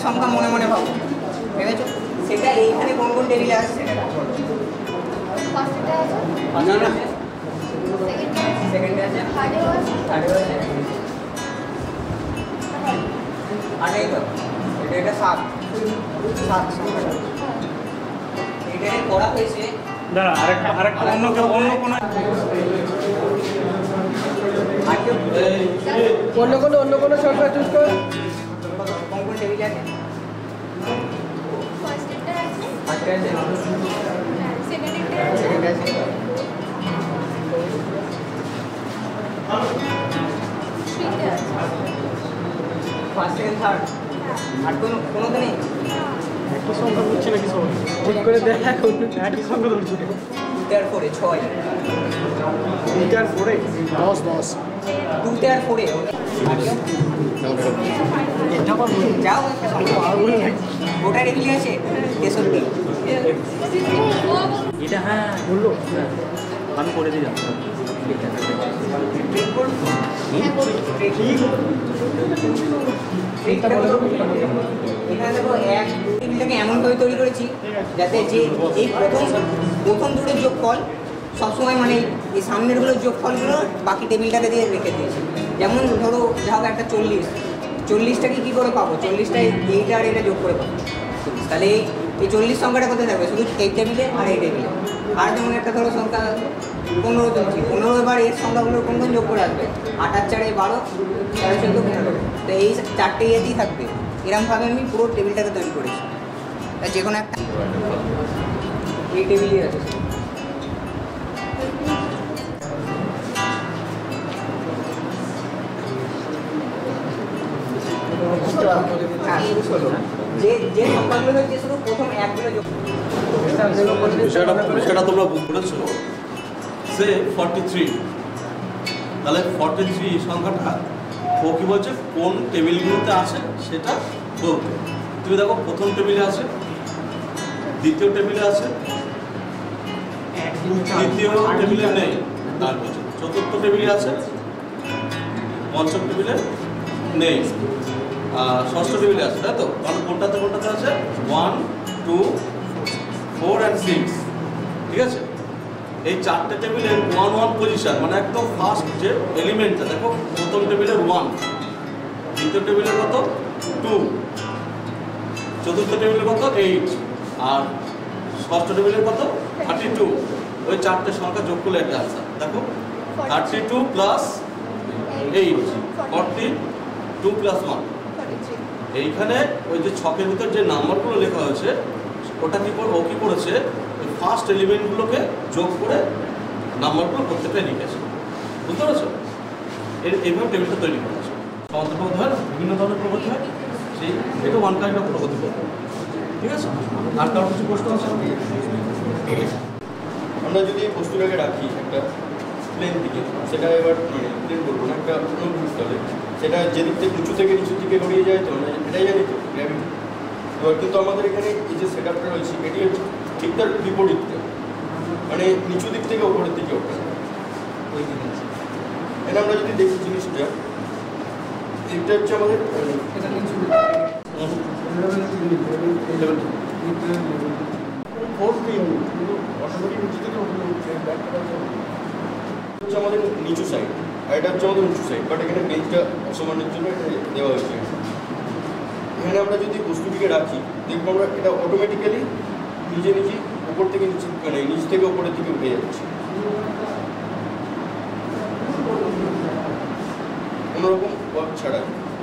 সংখ্যা মনে মনে ভাবো, ভেবেছো? সেটা এইখানে কোন কোন টেবিলে আসছে? না না, সেকেন্ডে আছে, থার্ডেও আছে, আটাই তো এটা 7 এটা করা হয়েছে। দাঁড়া, আরেকটা অন্য কোনো সংখ্যা চুজ কর। কোন কোন টেবিল আছে? ফার্স্টে আছে, ফার্স্টে আছে, সেকেন্ডে আছে, সেকেন্ডে আছে, থ্রিতে আছে। ফার্স্ট সেকেন্ড থার্ড, আর কোনো তো নেই? একই সংখ্যা বুঝছে নাকি সবাই? ঠিক করে দেখ, একই সংখ্যা ধরছে। 2 আর 4 6, 2 আর 4 10 2 আর 4 যাও একটা সংখ্যা গোটা টেবিলে আছে 63। এটা হ্যাঁ বললো, আমি করে দিলাম। এখানে দেখো এক টেবিলটাকে এমনভাবে তৈরি করেছি যাতে যে এই প্রথম দুটো যোগফল সবসময় মানে এই সামনেরগুলোর যোগফলগুলো বাকি টেবিলটাকে দিয়ে রেখে দিয়েছি। যেমন ধরো যা হোক একটা 40টাকে কী করে পাবো? 40টা এইটা আর এটা যোগ করে পাবো। তাহলে এই 40 সংখ্যাটা কোথায় থাকবে? শুধু এই টেবিলে আর এই টেবিলে। আর যেমন একটা ধরো সংখ্যা 15 তুলছি, 15 এবার এর সংখ্যাগুলো কোন কোন যোগ করে আসবে? 8 আর 4 12, 13 14 15। তো এই 4টে ইয়েতেই থাকবে। এরকমভাবে আমি পুরো টেবিলটাকে তৈরি করেছি। তাই যে কোনো একটা এই টেবিলই আছে। হ্যাঁ, যে সংখ্যাগুলো হচ্ছে শুধু প্রথম একগুলো যোগ। বিষয়টা তোমরা বুঝেছো। সে 43, তাহলে 43 সংখ্যাটা ও কি বলছে কোন টেবিলগুলোতে আছে সেটা বলতে। তুমি দেখো প্রথম টেবিলে আছে, দ্বিতীয় টেবিলে আছে, তৃতীয় টেবিলে নেই, তার বলছে চতুর্থ টেবিলে আছে, পঞ্চম টেবিলে নেই, ষষ্ঠ টেবিলে আছে, তাই তো? কারণ কোনটাতে আছে 1 2 4 and 6, ঠিক আছে? এই 4টে টেবিলের 1 1 পজিশন, মানে একদম ফার্স্ট যে এলিমেন্টটা দেখো, প্রথম টেবিলের 1, দ্বিতীয় টেবিলের কত 2, চতুর্থ টেবিলের কত 8, আর ষষ্ঠ টেবিলের কত 32। ওই 4টে সংখ্যা যোগ করলে একটা আনসার দেখো, 32 প্লাস 8 42 প্লাস 1। এইখানে ওই যে ছকের ভিতর যে নাম্বারগুলো লেখা হয়েছে ওটা কি করে ও কি করেছে, ওই ফার্স্ট এলিমেন্টগুলোকে যোগ করে নাম্বারগুলো প্রত্যেকটাই লিখেছে। বুঝতে পারছো? এইভাবে টেবিলটা তৈরি করেছে। সমান্তরাল প্রগতি হয় না, বিভিন্ন ধরনের প্রগতি হয়, সেই এটা ওয়ান কাইন্ড অফ প্রগতি করতে, ঠিক আছে? আর কারো কিছু প্রশ্ন আছে? আমরা যদি বস্তুটাকে রাখি একটা প্লেন দিকে, সেটা এবার প্লেন বলবো না, একটা অনুভূত তলে, সেটা যেদিক থেকে উঁচু থেকে নিচুর দিকে গড়িয়ে যায়, তো আমরা এটাই জানি তো গ্র্যাভিটি। এবার কিন্তু আমাদের এখানে এই যে সেট আপটা রয়েছে এটি হচ্ছে ঠিক তার বিপরীতটা, মানে নিচু দিক থেকে ওপরের দিকে ওঠা। এটা আমরা যদি দেখি জিনিসটা, এটা হচ্ছে আমাদের হচ্ছে আমাদের নিচু সাইড, আর এটা হচ্ছে আমাদের উঁচু সাইড, বাট এখানে বেঞ্চটা অসমানের জন্য এটা দেওয়া হয়েছে। এখানে আমরা যদি বস্তুটিকে রাখি দেখবো আমরা এটা অটোমেটিক্যালি নিজে উপর থেকে নিচে, মানে নিচ থেকে ওপরের দিকে উঠে যাচ্ছে কোনোরকম ওয়ার্ক ছাড়া।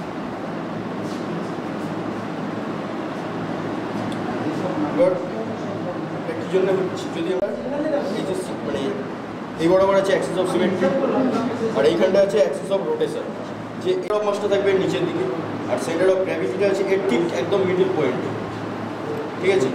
এবার কি জন্য হচ্ছে, যদি আমরা এই যে মানে এই বরাবর আছে অ্যাক্সিস অফ সিমেট্রি, আর এইখানটা আছে অ্যাক্সিস অফ রোটেশন, যে এর অফ মাসটা থাকবে নিচের দিকে, আর সেন্টার অফ গ্র্যাভিটিটা আছে এর ঠিক একদম মিডল পয়েন্টে, ঠিক আছে?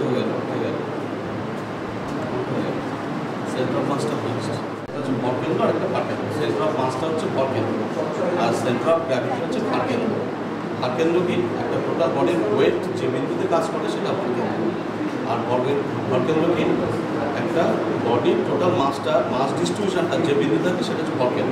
সেন্টার অফ মাসটা হচ্ছে ভরকেন্দ্র, আর একটা ভারকেন্দ্র। সেন্টার অফ মাসটা হচ্ছে ভরকেন্দ্র, আর সেন্টার অফ গ্র্যাভিটি হচ্ছে ভারকেন্দ্র। ভারকেন্দ্র কি একটা টোটাল বডির ওয়েট যে বিন্দুতে কাজ করে সেটা ভারকেন্দ্র, আর ভরকেন্দ্র কি একটা বডির টোটাল মাস ডিস্ট্রিবিউশনটা যে বিন্দু থাকে সেটা হচ্ছে ভরকেন্দ্র।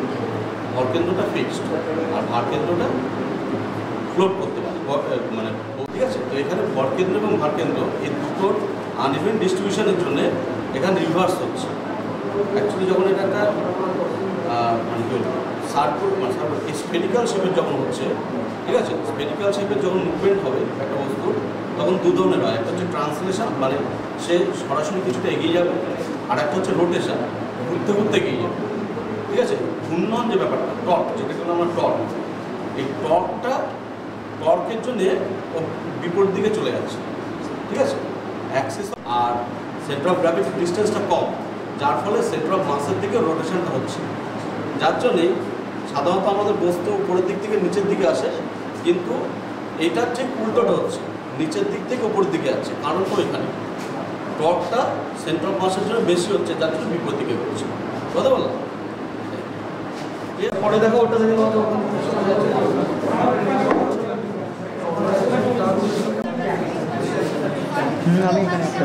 ভরকেন্দ্রটা ফিক্সড, আর ভারকেন্দ্রটা ফ্লোট করতে পারে, মানে ঠিক আছে। এখানে ভরকেন্দ্র এবং ভারকেন্দ্র এই দুটোর আনইভেন ডিস্ট্রিবিউশনের জন্য এখানে রিভার্স হচ্ছে। অ্যাকচুয়ালি যখন এটা একটা মানে সার্কুল মানে স্পেরিক্যাল শেপের যখন হচ্ছে, ঠিক আছে, স্পেরিক্যাল শেপের যখন মুভমেন্ট হবে একটা বস্তু, তখন দু ধরনের হয়। একটা হচ্ছে ট্রান্সলেশন, মানে সে সরাসরি কিছুটা এগিয়ে যাবে, আর একটা হচ্ছে রোটেশন, ঘুরতে ঘুরতে এগিয়ে যাবে, ঠিক আছে। ঘূর্ণন যে ব্যাপারটা, টর্ক, যেটাকে আমরা টর্ক, এই টর্কের জন্যে ও বিপরীত দিকে চলে যাচ্ছে, ঠিক আছে। অ্যাক্সিস আর সেন্টার অফ গ্র্যাভিটি ডিস্টেন্সটা কম, যার ফলে সেন্টার অফ মাসের দিকে রোটেশনটা হচ্ছে, যার জন্যে সাধারণত আমাদের বস্তু উপরের দিক থেকে নিচের দিকে আসে, কিন্তু এইটা ঠিক উল্টোটা হচ্ছে, নিচের দিক থেকে উপরের দিকে যাচ্ছে। কারণ তো এখানে টর্কটা সেন্টার অফ মাসের জন্য বেশি হচ্ছে, যার জন্য বিপরীত দিকে হচ্ছে, কথা বললাম। পরে দেখো ওটা দেখে আমি এখানে একটা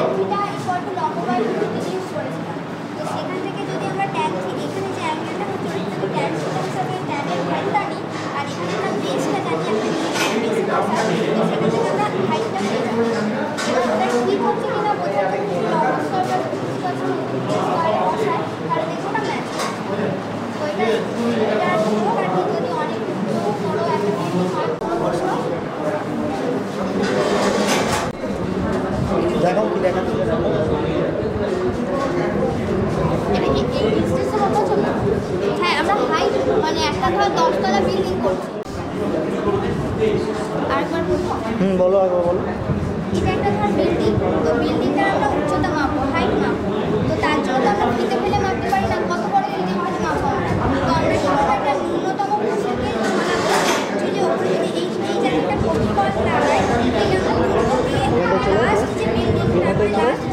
সেখান থেকে যদি আমরা ট্যান এখানে যে অ্যাঙ্গেলটা হচ্ছে ট্যান হিসাবে ট্যানের হাইটটা নিই, আর এখানে আমরা বেসটা জানি একটা সেখান থেকে আমরা হাইটটা পেয়ে যাবো। এবার ওটা ঠিক হচ্ছে কিনা বোঝার জন্য অবস্থাটা তাহলে দেখবো না ম্যাচ ওইটা যদি অনেক বড় একটা দেখাও কি দেখা হ্যাঁ, আমরা হাইট মানে একটা ধর 10 তলা বিল্ডিং করছি। আরেকবার বলো আগে বলো। এটা একটা ধর বিল্ডিং, তো বিল্ডিংটার আমরা উচ্চতা মাপবো, হাইট মাপবো, তো তার জন্য আমরা ফিতে ফেলে মাপতে পারি না, কত বড় ফিতে ফেলে মাপবো। তো আমরা কি করবো, একটা ন্যূনতম পোশাকে বানাবো, যদি ওপরে যদি এই জায়গাটা কপি করা লাগাই, তাহলে আমরা লাস্ট যে বিল্ডিংটা লাস্ট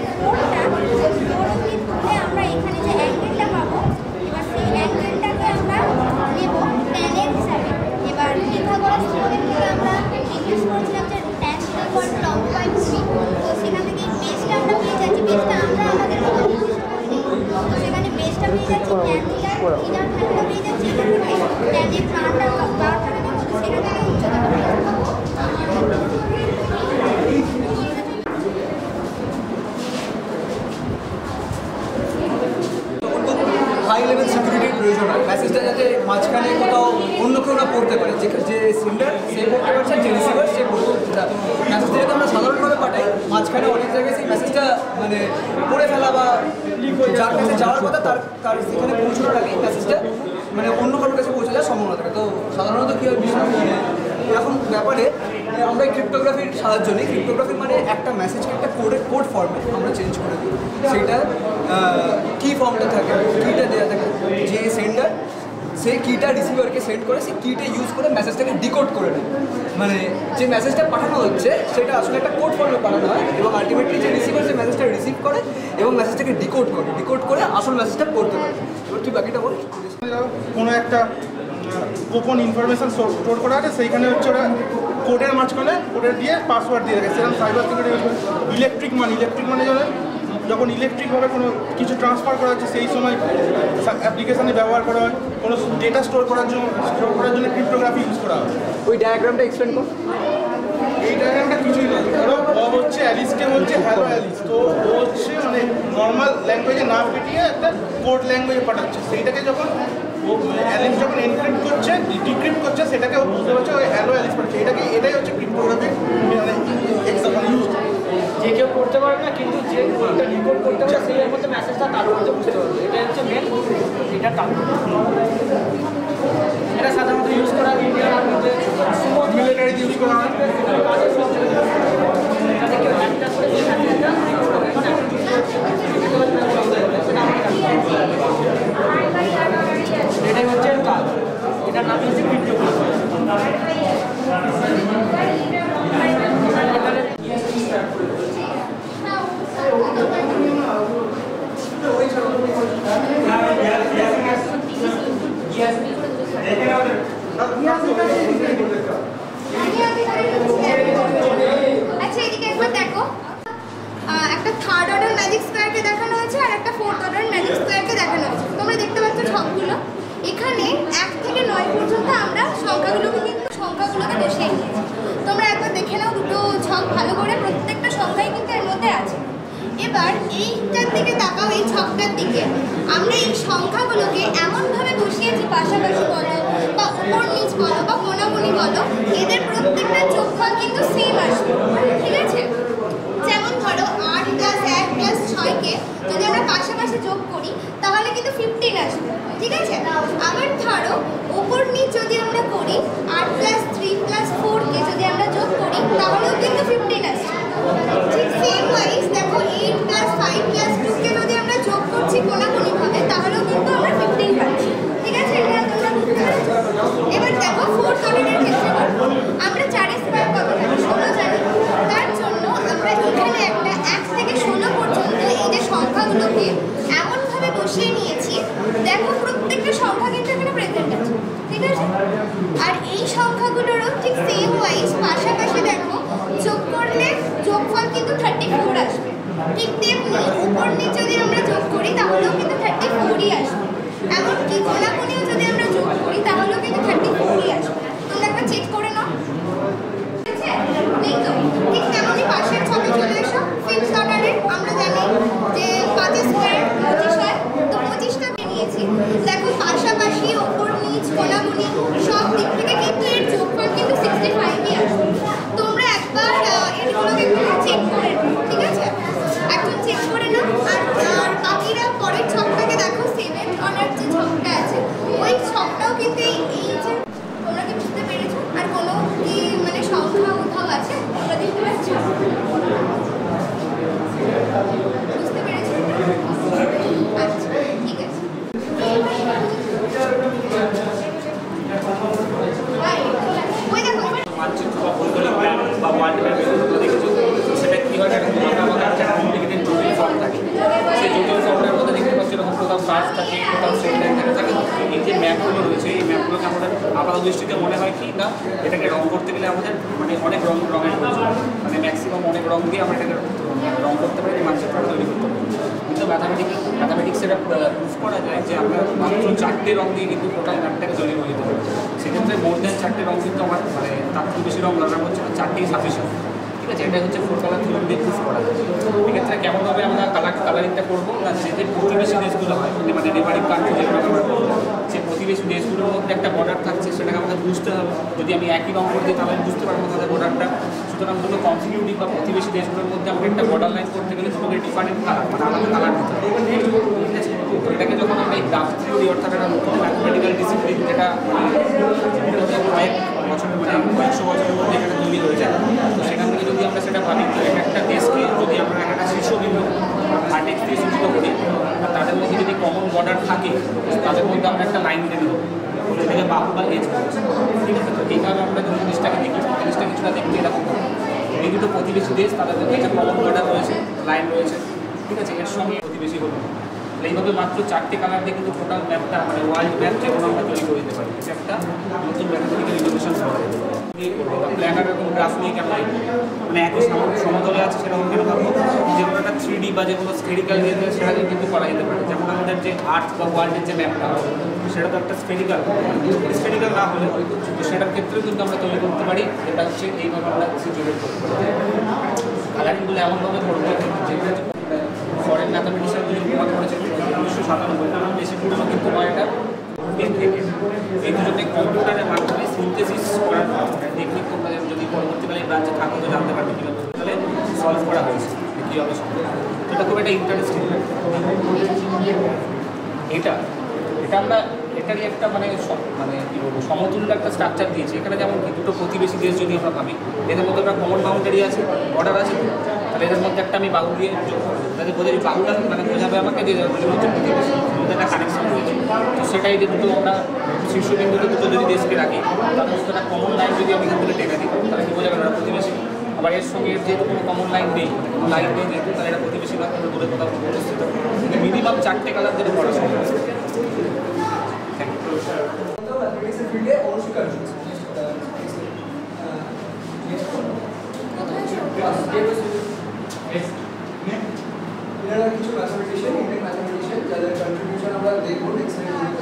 আমরা এখানে যে অ্যাঙ্গেলটা পাবো, এবার সেই অ্যাঙ্গেলটাকে আমরা নেব ট্যানের হিসাবে। এবার পিথাগোরাস থিওরেম থেকে আমরা জিজ্ঞেস করেছিলাম যে ট্যান λ/2, তো সেখান থেকে বেসটা আমরা পেয়ে যাচ্ছি, বেসটা আমরা আমাদের মতো নির্দিষ্ট করে নিই, তো সেখানে বেসটা পেয়ে যাচ্ছি ট্যান থিটার ভ্যালুটা পেয়ে যাচ্ছি, এখান থেকে ট্যানের মানটা বার করে নেব, তো সেখান থেকে উচ্চতাটা পেয়ে যাবো। হাই লেভেল সিকিউরিটির প্রয়োজন হয়, মেসেজটা যাতে মাঝখানে কোথাও অন্য কেউ না পড়তে পারে, যে সিন্ডার সে পড়তে পারছে, যে রিসিভার সে পড়তে মেসেজটা যাতে আমরা সাধারণভাবে পাঠাই, মাঝখানে অনেক জায়গায় সেই মেসেজটা মানে পড়ে ফেলা বা যার কাছে যাওয়ার কথা তার সেখানে পৌঁছানোর আগেই মেসেজটা মানে অন্য কারোর কাছে পৌঁছে যাওয়ার সম্ভাবনা থাকে। তো সাধারণত কী হয় বিষয় এরকম ব্যাপারে আমরা ক্রিপ্টোগ্রাফির সাহায্য নিই। ক্রিপ্টোগ্রাফি মানে একটা মেসেজকে একটা কোড ফর্মে আমরা চেঞ্জ করে দিই, সেইটা কি ফর্মটা থাকে, কিটা দেওয়া থাকে, যে সেন্ডার সেই কিটা রিসিভারকে সেন্ড করে, সেই কিটা ইউজ করে মেসেজটাকে ডিকোড করে নেয়। মানে যে মেসেজটা পাঠানো হচ্ছে সেটা আসলে একটা কোড ফর্মে পাঠানো হয়, এবং আলটিমেটলি যে রিসিভার সেই মেসেজটা রিসিভ করে এবং মেসেজটাকে ডিকোড করে আসল মেসেজটা পড়তে পারে। এবার তুই বাকিটা বল। কোনো একটা গোপন ইনফরমেশন স্টোর করা আছে, সেইখানে হচ্ছে ওরা কোডের মাঝখানে কোডের দিয়ে পাসওয়ার্ড দিয়ে রাখে, সেরকম সাইবার সিকিউরিটি। ইলেকট্রিক মানে যখন ইলেকট্রিকভাবে কোনো কিছু ট্রান্সফার করা হচ্ছে, সেই সময় অ্যাপ্লিকেশানে ব্যবহার করা হয়, কোনো ডেটা স্টোর করার জন্য ক্রিপ্টোগ্রাফি ইউজ করা হয়। ওই ডায়াগ্রামটা এক্সপ্লেন কর। এই ডায়াগ্রামটা কিছুই নয়, ধরো ও হচ্ছে অ্যালিসকে বলছে হ্যালো অ্যালিস, তো ও হচ্ছে মানে নর্মাল ল্যাঙ্গুয়েজে না পেটিয়ে একটা কোড ল্যাঙ্গুয়েজে পাঠাচ্ছে, সেইটাকে যখন ও অ্যালিস যখন এনক্রিপ্ট করছে, ডিক্রিপ্ট করছে, সেটাকে ও বুঝতে পারছে ওই হ্যালো অ্যালিস পাঠাচ্ছে। এটাই হচ্ছে ক্রিপ্টোগ্রাফি মানে এক্সাম্পল ইউজ। যে কেউ করতে পারবে না, কিন্তু যে কোডটা ডিকোড করতে পারবে সেই মধ্যে মেসেজটা তার মধ্যে বুঝতে পারবে। এটা হচ্ছে মেন, এটা টার্গেট। এটা সাধারণত ইউজ করা হয় ইন্ডিয়ার মধ্যে মিলিটারিতে ইউজ করা হয়। যাতে কেউ হ্যাকটা করে সেই মেসেজটা এটাই হচ্ছে কাজ। এটার নাম হচ্ছে ক্রিপ্টোগ্রাফি। আচ্ছা, এদিকে একবার দেখো, একটা থার্ড অর্ডার ম্যাজিক স্কোয়ারকে দেখানো হয়েছে আর একটা ফোর্থ অর্ডার ম্যাজিক স্কোয়ারকে দেখানো হয়েছে। তোমরা দেখতে পাচ্ছ সবগুলো এখানে 1 থেকে 9 পর্যন্ত আমরা সংখ্যাগুলোকে বসিয়ে নিয়েছি। তোমরা একবার দেখে নাও দুটো দিকে তাকাও, এই ছকটার দিকে, আমরা এই সংখ্যাগুলোকে এমনভাবে বসিয়েছি পাশাপাশি বলো বা উপর নিচ বলো বা কোনাকুনি বলো, এদের প্রত্যেকটা যোগফল কিন্তু সেম আসবে, ঠিক আছে? যেমন ধরো 8 + 1 + 6 কে যদি আমরা পাশাপাশি যোগ করি তাহলে কিন্তু 15 আসবে, ঠিক আছে? আবার ধরো উপর নিচ যদি আমরা করি 8 + 3 + 4 কে যদি আমরা যোগ করি তাহলেও কিন্তু 15 আসবে। ঠিক সেম ওয়াইজ দেখো 8 + 5 + 2 কে যদি আমরা যোগ করছি কোনাকুনি ভাবে তাহলেও কিন্তু আমরা 15 পাচ্ছি, ঠিক আছে? এটা তোমরা বুঝতে পেরেছো? এবার দেখো 4th অর্ডারের ক্ষেত্রে আমরা 4 এর স্কয়ার কত জানি? 16 জানি। তার জন্য আমরা এখানে একটা 1 থেকে 16 পর্যন্ত এই যে সংখ্যাগুলোকে এমনভাবে বসিয়ে নিয়েছি, দেখো প্রত্যেকটা সংখ্যা কিন্তু এখানে প্রেজেন্ট আছে, ঠিক আছে? আর এই সংখ্যাগুলোরও ঠিক সেম ওয়াইজ পাশাপাশি দেখো যোগ করলে যোগফল কিন্তু 34 আসবে। ঠিক তেমনি উপর নিচ যদি আমরা যোগ করি তাহলেও কিন্তু 34ই আসবে। এমনকি কোনাকুনিও যদি আমরা যোগ করি তাহলেও কিন্তু 34ই আসবে। তোমরা একবার চেক করে নাও, ঠিক আছে? নেই তো? ঠিক তেমনই পাশের ছকে চলে এসো। 5th অর্ডারে আমরা জানি যে 5 স্কয়ার 25 হয়, তো 25টাকে নিয়েছি। দেখো পাশাপাশি উপর নিচ কোনাকুনি সব দিক থেকে কিন্তু এর যোগফল কিন্তু 65ই আসবে। তোমরা একবার এগুলোকে চেক করে নাও, ঠিক আছে? এখন চেক করে নাও। আর বাকিরা পরের ছকটাকে দেখো, 7th অর্ডার যে ছকটা আছে ওই ছকটাও কিন্তু এই যে তোমরা কি বুঝতে পেরেছো? আর কোনো কি মানে সংখ্যা কোথাও আছে তোমরা দেখতে পাচ্ছ? বুঝতে পেরেছো? আচ্ছা, ঠিক আছে। ওই দেখো মানচিত্র বা ভৌগোলিক ম্যাপ বা ওয়ার্ল্ড ম্যাপ এগুলো দেখেছো, সেটা কী হয়? একটা আমাদের একটা কমপ্লিকেটেড জটিল ফর্ম থাকে। সেই জটিল ফর্মের মধ্যে দেখতে পাচ্ছি এরকম কোথাও কাজ থাকে, কোথাও সেট লাইন থাকে। এই যে ম্যাপগুলো রয়েছে এই ম্যাপগুলোকে আমাদের আপাত দৃষ্টিতে মনে হয় কি না এটাকে রং করতে গেলে আমাদের মানে অনেক রঙের প্রয়োজন, মানে ম্যাক্সিমাম অনেক রং দিয়ে আমরা এটাকে রং করতে পারি, মানচিত্রটা তৈরি করতে পারি। কিন্তু ম্যাথামেটিক্স এটা প্রুফ করা যায় যে আমরা মাত্র 4টে রং দিয়ে কিন্তু টোটাল ম্যাপটাকে তৈরি করে দিতে পারি। সেক্ষেত্রে মোর দ্যান 4টে রং কিন্তু আমার মানে তার থেকে বেশি রং দরকার হচ্ছে না, 4টেই সাফিসিয়েন্ট, ঠিক আছে? এটা হচ্ছে 4 কালার থিওরি দিয়ে প্রুফ করা যায়। এক্ষেত্রে কেমনভাবে আমরা কালারিংটা করবো না, যে প্রতিবেশী দেশগুলো হয় মানে নেবারিং কান্ট্রি যেগুলো আমরা করবো, যে প্রতিবেশী দেশগুলোর মধ্যে একটা বর্ডার থাকছে সেটাকে আমাদের বুঝতে হবে। যদি আমি একই রং করে দিই তাহলে আমি বুঝতে পারবো তাদের বর্ডারটা। সুতরাং দুটো কনসিকিউটিভ বা প্রতিবেশী দেশগুলোর মধ্যে আমাকে একটা বর্ডার লাইন করতে গেলে দুটোকে ডিফারেন্ট কালার মানে আলাদা কালার দিতে হবে, ঠিক আছে? তো এটাকে যখন আমরা এই গ্রাফ থিওরি অর্থাৎ একটা নতুন ম্যাথমেটিক্যাল ডিসিপ্লিন যেটা কয়েক বছরের মানে কয়েকশো বছরের মধ্যে এখানে তৈরি হয়ে যায়, তো সেখান থেকে যদি আমরা সেটা ভাবি তো একটা দেশকে যদি আমরা একটা শীর্ষবিন্দু ভার্টেক্স দিয়ে সূচিত করি আর তাদের মধ্যে যদি কমন বর্ডার থাকে তাদের মধ্যে আমরা একটা লাইন দিয়ে দেবো, সেটাকে বাহু বা এজ করছি, ঠিক আছে? তো এইভাবে আমরা যদি জিনিসটাকে দেখি, জিনিসটা কিছুটা দেখতে এরকম এই দুটো প্রতিবেশী দেশ তাদের মধ্যে একটা কমন বর্ডার রয়েছে, লাইন রয়েছে, ঠিক আছে? এর সঙ্গে প্রতিবেশী হলো এইভাবে মাত্র 4টে কালার দিয়ে কিন্তু টোটাল ম্যাপটা মানে ওয়ার্ল্ড ম্যাপ যে কোনো আমরা তৈরি করে দিতে পারি। এটা একটা নতুন ম্যাথমেটিক্যাল ইনোভেশন করা নিয়ে করবো বা প্ল্যানার এরকম গ্রাফ নিয়ে কেন মানে একই সমতলে আছে সেরকম কেন ভাববো, যেগুলো একটা 3D বা যেগুলো স্ফেরিক্যাল দিয়ে সেটাকে কিন্তু করা যেতে পারে। যেমন আমাদের যে আর্থ বা ওয়ার্ল্ডের যে ম্যাপটা সেটা তো একটা স্ফেরিক্যাল না হলে তো সেটার ক্ষেত্রেও কিন্তু আমরা তৈরি করতে পারি। এটা হচ্ছে এইভাবে আমরা সিচুয়েট করতে পারি। কালারিংগুলো এমনভাবে করবো যেগুলো ফরেন ম্যাথামেটিক্যালগুলি প্রমাণ করেছে 1997 বেশি পুরনো কিন্তু হয় এটা এই দুজনে কম্পিউটারের মাধ্যমে সিনথেসিস করার টেকনিক তোমরা যদি পরবর্তীকালে ব্রাঞ্চে থাকো তো জানতে পারবে কীভাবে তাহলে সলভ করা হয়েছে কীভাবে সম্ভব। তো এটা খুব একটা ইন্টারেস্টিং। এটা আমরা এটারই একটা মানে কী বলবো সমতুল্য একটা স্ট্রাকচার দিয়েছি। এখানে যেমন দুটো প্রতিবেশী দেশ যদি আমরা ভাবি এদের মধ্যে একটা কমন বাউন্ডারি আছে, বর্ডার আছে, তাহলে এদের মধ্যে একটা আমি বাহু দিয়ে যোগ করবো, তাদের বোঝাই বাহুটা মানে বোঝাবে আমাকে যে হচ্ছে প্রতিবেশী মধ্যে একটা কানেকশন রয়েছে। তো সেটাই যে দুটো আমরা শীর্ষবিন্দুতে দুটো যদি দেশকে রাখি তাদের মধ্যে একটা কমন লাইন যদি আমি এখান থেকে টেকা দিই তাহলে কি বোঝাবে ওরা প্রতিবেশী। আবার এর সঙ্গে যেহেতু কোনো কমন লাইন নেই, কোনো লাইন নেই যেহেতু তাহলে এটা প্রতিবেশী না, কোনো দূরে কোথাও উপস্থিত মিনিমাম 4টে কালার ধরে পড়া সম্ভব। ম্যাথমেটিক্সের ফিল্ডে অনস্বীকার করছে এনারা কিছু ম্যাথমেটিশিয়ান, ইন্ডিয়ান ম্যাথমেটিশিয়ান যাদের কন্ট্রিবিউশন আমরা দেখবো নেক্সট ভিডিওতে।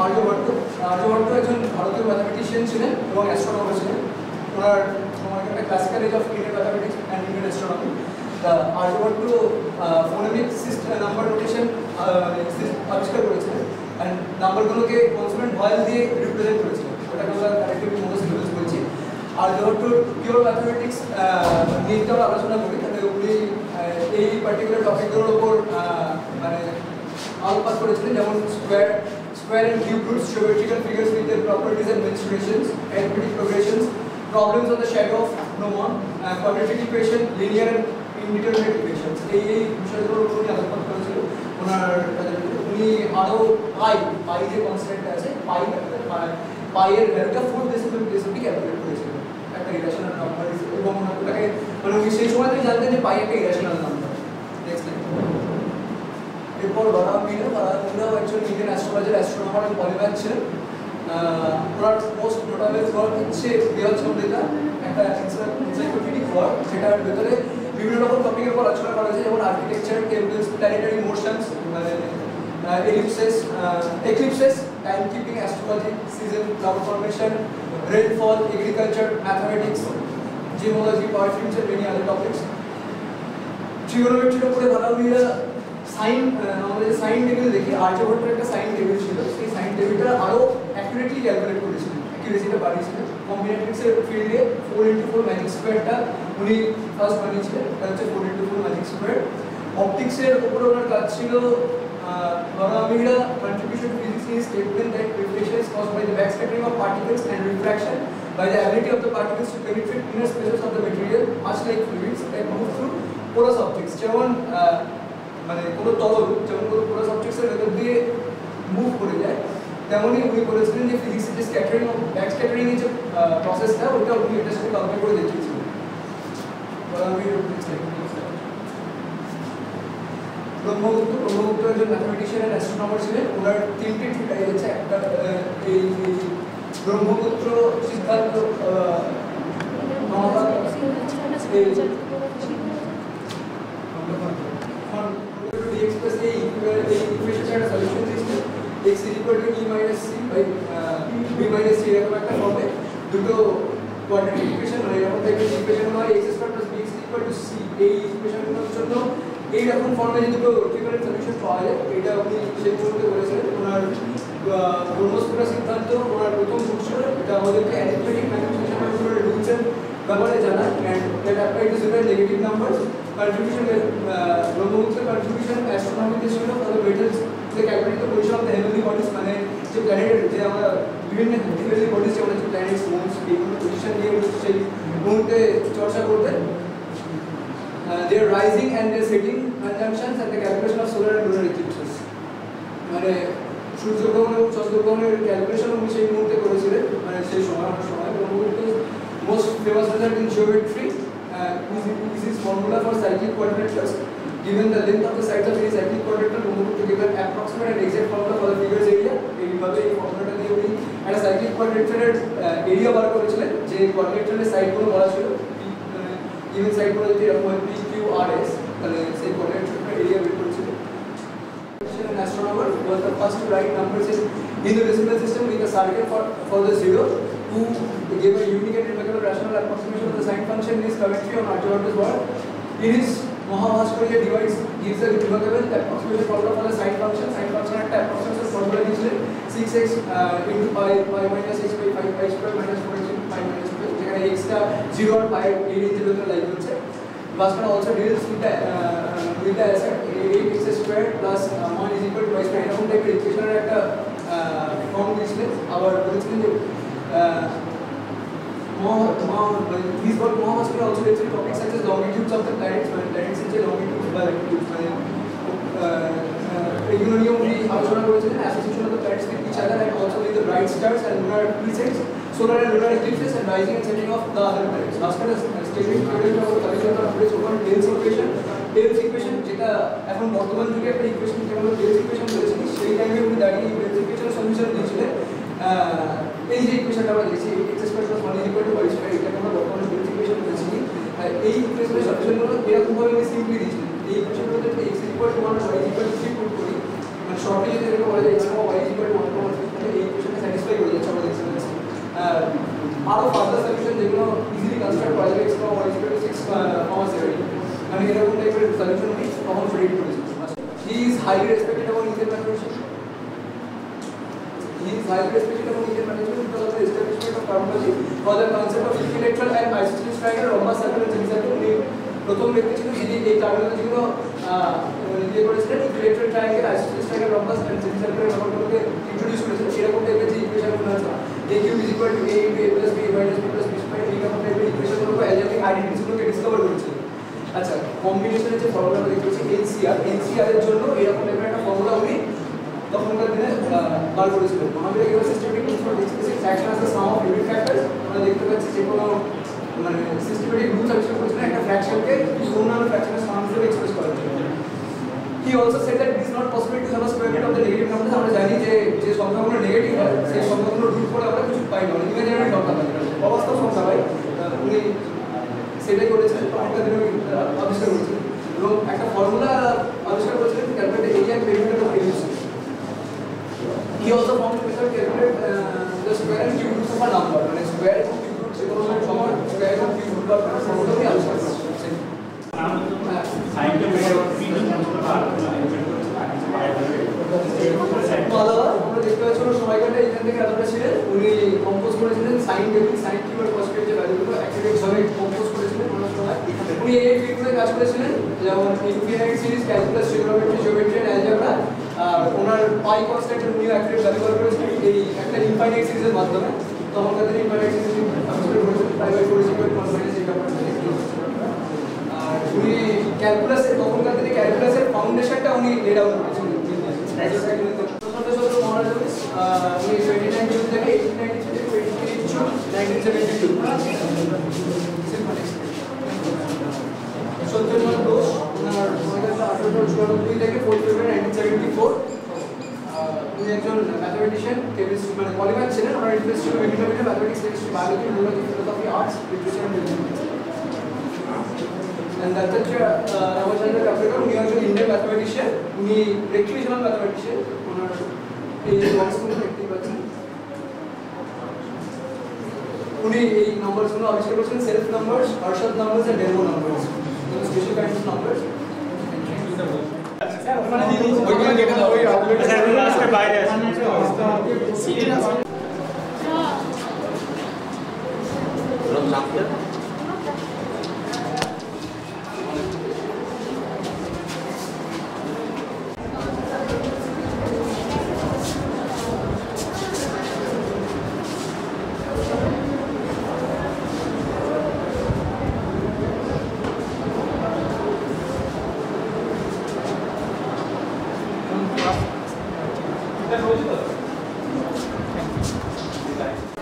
আর্যভট্ট একজন ভারতীয় ম্যাথামেটিশিয়ান ছিলেন এবং অ্যাস্ট্রোনমার ছিলেন। ওনার একটা classical age of Indian mathematics and Indian astronomy. Aryabhata phonemic number notation আবিষ্কার করেছিলেন অ্যান্ড নাম্বারগুলোকে কনসোনেন্ট ভয়েল দিয়ে রিপ্রেজেন্ট করেছিলেন। ওটাকে আমরা কারেক্টিভলি মোনোসিলেবলস বলছি। আর্যভট্টর পিওর ম্যাথামেটিক্স নিয়ে আমরা আলোচনা করি, তাহলে উনি এই পার্টিকুলার টপিকগুলোর ওপর মানে আলোকপাত করেছিলেন, যেমন square and cube roots, geometrical figures with their properties and menstruations, arithmetic progressions, problems on the shadow of gnomon, quadratic equation, linear and indeterminate equations. এই বিষয়গুলোর উপর উনি আলোকপাত করেছিলেন। ওনার উনি আরও পাই যে কনস্ট্যান্ট আছে, পাইয়ের ভ্যালুটা 4 ডেসিমেল প্লেস অব্দি ক্যালকুলেট করেছিলেন একটা ইরেশনাল নাম্বার, এবং ওটাকে মানে উনি সেই সময় থেকে জানতেন যে পাই একটা ইরেশনাল নাম্বার। Next line. এরপর বারাম মিরাও একজন ইন্ডিয়ান অ্যাস্ট্রোলজার, অ্যাস্ট্রোনমার এবং পলিম্যাথ ছিলেন। ওনার মোস্ট নোটেবল ওয়ার্ক হচ্ছে বৃহৎ সমৃদ্ধা, একটা এনসাইক্লোপিডিক ওয়ার্ক, যেটার ভেতরে বিভিন্ন রকম টপিকের উপর আলোচনা করা হয়েছে, যেমন আর্কিটেকচার, টেম্পলস, প্ল্যানেটারি মোশনস, মানে eclipses, time keeping, astrology, season, cloud formation, rainfall, agriculture, mathematics, geology, perfumes and many other topics. ট্রিগোনোমেট্রির উপরে ভালোমিরা সাইন, আমরা যে সাইন টেবিল দেখি, আর্যভট্টের একটা সাইন টেবিল ছিল, সেই সাইন টেবিলটা আরও অ্যাকুরেটলি ক্যালকুলেট করেছিলেন, অ্যাকুরেসিটা বাড়িয়েছিলেন। কম্বিনেটরিক্সের ফিল্ডে 4x4 ম্যাজিক স্কোয়ারটা উনি ফার্স্ট বানিয়েছিলেন, এটা হচ্ছে 4x4 ম্যাজিক স্কোয়ার। অপটিক্সের উপরে ওনার কাজ ছিল। Baramira contribution to physics is statement that reflection is caused by the backscattering of particles and refraction by the ability of the particles to penetrate inner spaces of the material, much like fluids that move through porous objects. যেমন মানে কোনো তরল যেমন কোনো porous অবজেক্টসের ভেতর দিয়ে move করে যায়, তেমনই উনি বলেছিলেন যে ফিজিক্সের যে স্ক্যাটারিং ও ব্যাক স্ক্যাটারিং এর যে প্রসেসটা, ওটা উনি এটার সাথে কম্পেয়ার করে দেখিয়েছিলেন। ব্রহ্মগুপ্ত একজন ম্যাথামেটিশিয়ান অ্যান্ড অ্যাস্ট্রোনমার ছিলেন। ওনার তিনটে ট্রিটাইজ আছে, একটা এই ব্রহ্মপুত্র সিদ্ধান্ত express the equation একটা সলিউশন দিয়েছে, x = e - c b - c এরকম একটা ফর্মে দুটো কোয়াড্রেটিক ইকুয়েশন হয়, এরকম টাইপের ইকুয়েশন হয়, x² + bx = c। এই ইকুয়েশনগুলোর জন্য এই রকম ফর্মে যে দুটো ইকুইভ্যালেন্ট সলিউশন পাওয়া যায়, এটা আপনি সেই মুহূর্তে বলেছিলেন। ওনার ব্রহ্মপুত্র সিদ্ধান্ত ওনার প্রথম সূত্র, এটা আমাদেরকে অ্যারিথমেটিক ম্যাথমেটিক্সের রুলস এর ব্যাপারে জানায়, and that apply to similar negative numbers. Contribution Brahmagupta's contribution astronomical ছিল for the metals, they calculate the position of the heavenly bodies, মানে যে প্ল্যানেট যে আমরা বিভিন্ন হেভেনলি বডিজ যেমন যে প্ল্যানেটস, মুনস, এইগুলো পজিশন দিয়ে সেই মুহূর্তে চর্চা করতেন। Their rising and their setting conjunctions and the calculation of solar and lunar eclipses, মানে সূর্যগ্রহণ এবং চন্দ্রগ্রহণের ক্যালকুলেশন উনি সেই মুহূর্তে করেছিলেন, মানে সেই সময় ব্রহ্মগুপ্ত's most famous result in geometry is his formula for cyclic quadrilaters. Given the length of the sides of any cyclic quadrilateral, Brahmagupta gave an approximate and exact formula for the figure's area. এইভাবে এই ফর্মুলাটা দিয়ে উনি একটা cyclic কোয়াড্রিলেটারের area বার করেছিলেন, যে কোয়াড্রিলেটারের সাইডগুলো বলা ছিল, given সাইডগুলো যদি এরকম হয় PQRS, তাহলে সেই কোয়াড্রিলেটারের এরিয়া বের করেছিল। An astronomer was the first to write numbers in the decimal system with a circle for the zero, who gave a unique and remarkable rational approximation of the sine function in his commentary on Arjavata's work. In his Mahabhaskara gives a remarkable approximation formula for the sine function. Sine function at approximation formula is 6x into pi minus x by 5 pi square minus 4x into pi minus 12. যেখানে x টা 0 আর pi এর রেঞ্জের ভিতরে like হচ্ছে। Bhaskara also deals with the asset 8x squared plus 1 is equal to y squared. এরকম টাইপের ইকুয়েশনের একটা ফর্ম দিয়েছিলেন। আবার বলেছিলেন যে his work Mahabhaskara also deals with topics such as longitudes of the planets, মানে planets এর যে longitudes বা latitudes, মানে এগুলো নিয়ে উনি আলোচনা করেছিলেন, association of the planets with each other and also with the bright stars and lunar presets, solar and lunar eclipses and rising and setting of the other planets. Bhaskara's statement theory about the calculation of based upon Taylor's equation, যেটা এখন বর্তমান যুগে একটা equation যেমন Taylor's equation বলেছেন, সেই টাইমে উনি দাঁড়িয়ে Taylor's equation সলিউশন দিয়েছিলেন। এই যে ইকুয়েশনটা আমরা দেখছি x² + 1 = y², এটা আমরা বর্তমানে Taylor's equation বলেছি। এই ইকুয়েশনের সলিউশনগুলো এরকমভাবে উনি সিম্পলি দিয়েছিলেন। এই ইকুয়েশনগুলোতে x = 1 y = 3 পুট করি, মানে শর্টলি যদি এরকম বলা যায় x y = 1,3, এই আরও ফার্দার সলিউশন যেগুলো ইজিলি কনস্ট্রাক্ট করা যাবে এক্স পাওয়ার 6,7 মানে এরকম টাইপের সলিউশন উনি তখন প্রেডিক্ট করেছেন। হি ইজ হাইলি রেসপেক্টেড এবং Indian mathematician. He is highly respected among Indian management because of the establishment of terminology for the concept of equilateral and isosceles triangle, rhombus circle and semicircle. উনি প্রথম ব্যক্তি ছিলেন যিনি এই টার্মিনোলজিগুলো ইয়ে করেছিলেন, equilateral triangle, isosceles triangle, rhombus and semicircle এর ব্যাপারগুলোকে ইন্ট্রোডিউস করেছিলেন। এরকম টাইপের যে ইকুয়েশনগুলো আছে a cube is equal to a into a plus b minus b plus b square এইরকম টাইপের ইকুয়েশনগুলোকে অ্যালজেব্রিক আইডেন্টিটিসগুলোকে ডিসকভার করেছিলেন। আচ্ছা, কম্বিনেশনের যে ফর্মুলা আমরা দেখতেছি এনসিআর এর জন্য এরকম টাইপের একটা ফর্মুলা উনি তখনকার দিনে বার করেছিলেন। আমাদের এগুলো সিস্টেমেটিক ইনফরমেশন এক্সপ্রেসিভ ফ্র্যাকশন আছে সাম অফ ইউনিট ফ্যাক্টরস। আমরা দেখতে পাচ্ছি যে কোনো মানে সিস্টেমেটিক রুলস আবিষ্কার করেছিলেন একটা ফ্র্যাকশনকে অন্যান্য ফ্র্যাকশনের সাম হিসেবে এক্সপ্রেস করার জন্য। He also said that it is not possible to have a square root of the negative numbers. আমরা জানি যে সংখ্যাগুলো নেগেটিভ হয় সেই সংখ্যাগুলো রুট করে আমরা কিছু পাই না, ইমাজিনারি সংখ্যা পাই, অবাস্তব সংখ্যা পাই। উনি সেটাই করেছেন, তখনকার দিনে আবিষ্কার করেছিলেন এবং একটা ফর্মুলা আবিষ্কার করেছিলেন calculate area and perimeter of a cube. He also found a method to calculate the square and cube roots of a number. মানে স্কয়ার এবং কিউব রুট যেগুলো সমান স্কয়ার এবং কিউব রুট বার করার ফর্মুলা উনি আবিষ্কার করেছেন। আমরা দেখতে পাচ্ছি ওনার সময়কালটা এখান থেকে এতটা ছিলেন। উনি কম্পোজ করেছিলেন সাইন টেবিল, সাইন কিউব আর কস কিউব যে ভ্যালুগুলো অ্যাকুরেটভাবে কম্পোজ করেছিলেন ওনার সময়। উনি এই ফিল্ডে কাজ করেছিলেন যেমন infinite series, calculus, trigonometry, geometry and algebra. আর ওনার পাই কনস্ট্যান্টের উনি অ্যাকুরেট ভ্যালু বার করেছিলেন এই একটা ইনফাইনাইট সিরিজের মাধ্যমে। তখনকার দিনে ইনফাইনাইট সিরিজ আবিষ্কার করেছিলেন pi by 4 equal to 1 minus এই ব্যাপারটা দেখতে। আর উনি ক্যালকুলাসের তখনকার দিনে ক্যালকুলাসের ফাউন্ডেশনটা উনি লে ডাউন করেছিলেন। উনি 29 জুন থেকে 1893 থেকে 23 জুন 1972 সত্যেন্দ্র ঘোষ ওনার সময়কালটা 1894 থেকে 4 ফেব্রুয়ারি 1974। উনি একজন ম্যাথমেটিশিয়ান, কেমিস্ট্রি মানে পলিম্যাথ ছিলেন। ওনার ইন্টারেস্ট ছিল বিভিন্ন বিষয়ে mathematics, chemistry, biology, zoology, philosophy, arts, literature and research. And Dattacharya Ramachandra Kaprekar উনি একজন ইন্ডিয়ান ম্যাথমেটিশিয়ান, উনি রেক্রিয়েশনাল ম্যাথমেটিশিয়ান। ওনার এই বক্সগুলো দেখতে পাচ্ছেন। উনি এই নাম্বারসগুলো আবিষ্কার করেছেন, self numbers, Harshad numbers and Demlo numbers, special kinds of numbers. ওইখানে যেটা ওই আপডেটের বাইরে আছে সিরিয়াস এটা হয়েছিল